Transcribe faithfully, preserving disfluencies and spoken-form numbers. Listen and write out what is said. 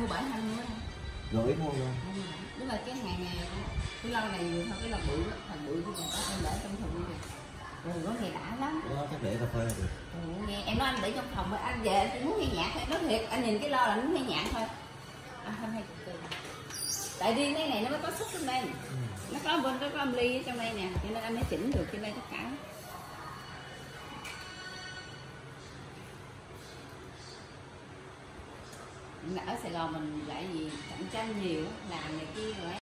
bảy hai mươi thôi. Gửi mua luôn. Đúng là cái hàng này cái lon này nhiều hơn cái lon bự, thằng bự thì còn có em để trong thùng này. Rồi có nghe đã lắm. Đó, chắc để cà phê được. Ừ, nghe em nói anh để trong phòng rồi anh về anh chỉ muốn nghe nhạc thôi, nói thiệt anh nhìn cái lo là muốn nghe nhạc thôi. À, không hay từ. Tại riêng cái này nó mới có sức trong đây. Ừ. Nó có bên nó có âm ly ở trong đây nè, cho nên anh mới chỉnh được trên đây tất cả. Ở Sài Gòn mình lại gì cạnh tranh nhiều, làm này kia rồi